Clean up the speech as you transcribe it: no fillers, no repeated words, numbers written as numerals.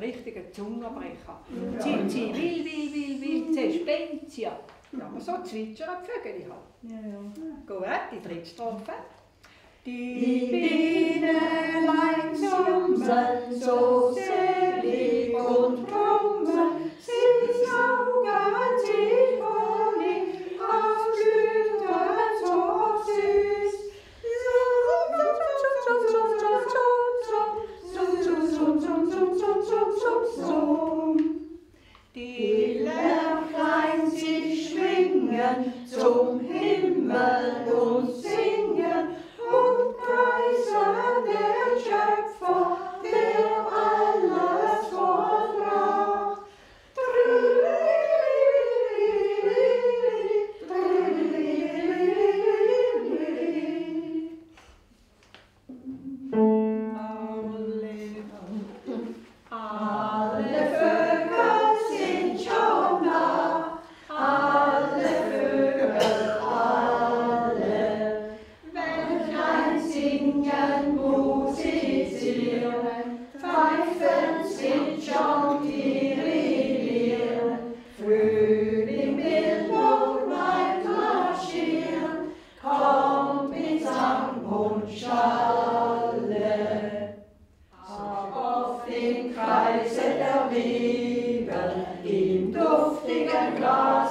richtiger Zungenbrecher. Sie will, zerspringt sie. Ja, aber so zwitschern die Vögel halt. Ja, ja. Gut, die dritte Strophe. Die Bienenlein summen, so selig und brummen, sie saugen sich Honig aus Blüten so süß. Die Lerchen sich schwingen zum Himmel und singen und preisen den Schöpfer, der alles vollbracht. Alle Vögel sind schon da, alle Vögel, alle. Welch Singen, musizieren, Pfeifen sind schon die Revieren. Frühling will noch bleibt marschieren, kommt mit Sang und Schalle. Auf dem Kreise der Liebe, im duftigen Glas.